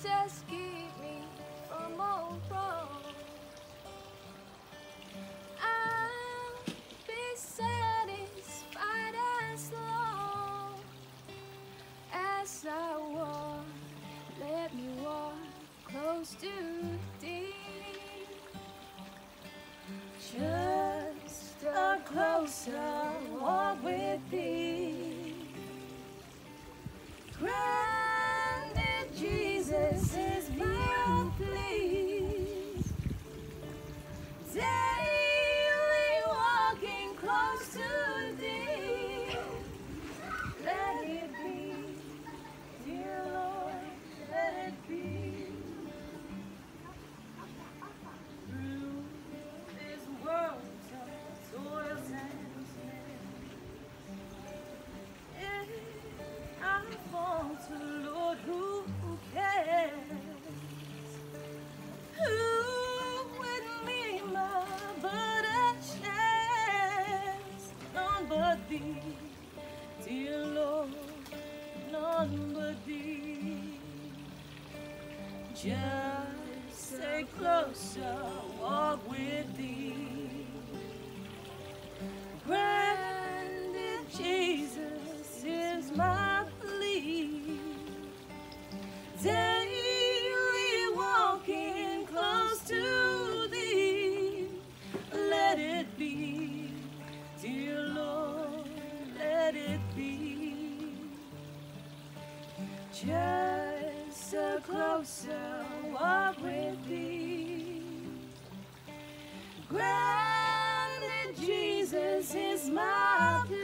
Jesus, keep me from all wrong. I'll be satisfied as long as I walk. Let me walk close to thee. Just a closer walk with thee. Granted, Jesus is my plea. Daily walking close to thee. Let it be, dear Lord, let it be. Through this world of toils and snares, if I falter, Lord, who cares? Who would be my burden shares? None but thee, dear Lord, none but thee. Just a closer walk with thee. Granted, Jesus is my plea. Daily walking close to thee. Let it be, dear Lord, let it be. Just a closer walk with thee. Granted, Jesus is my plea.